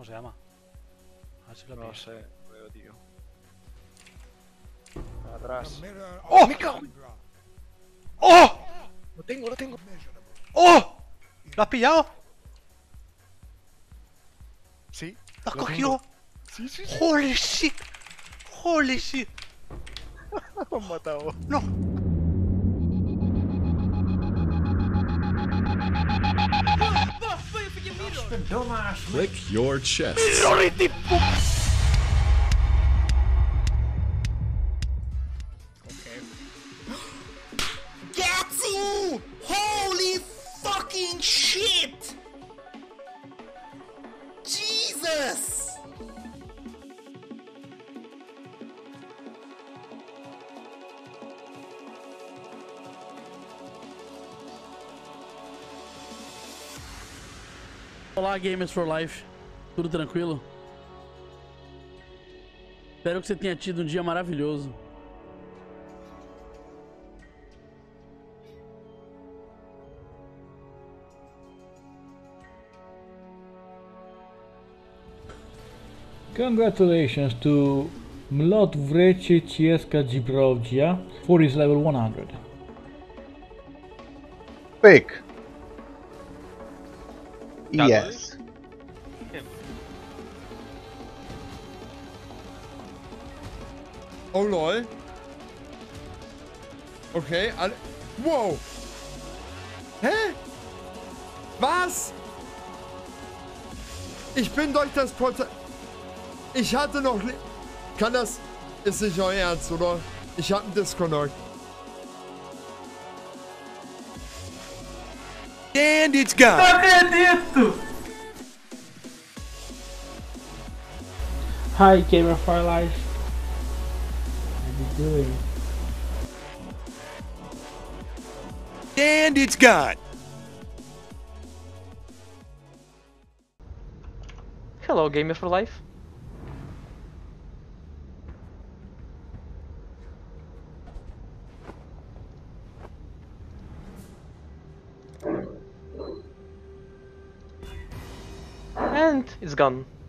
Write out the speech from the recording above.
¿Cómo se llama? A ver si lo No pillo. sé, veo, tío. Atrás. ¡Oh! ¡Me cago! ¡Oh! Lo tengo, lo tengo. ¡Oh! ¿Lo has pillado? Sí. ¿Lo has lo cogido? tengo. Sí, sí, sí. ¡Holy shit! ¡Holy shit! Me han matado. ¡No! Click your chest. Gatsu! Holy fucking shit! Jesus! Olá, Gamers for Life. Tudo tranquilo? Espero que você tenha tido um dia maravilhoso. Congratulations to Mlot Vreci Cieska Gibrovgia for his level 100. Quick. Yes. Oh lol. Okay, alle. Wow! Hä? Was? Ich bin durch das Portal. Ich hatte noch. Kann das. Ist nicht euer Ernst, oder? Ich hab einen Disconnect. And it's gone. Hi, Gamer for Life. How you doing? And it's gone. Hello, Gamer for Life. And it's gone.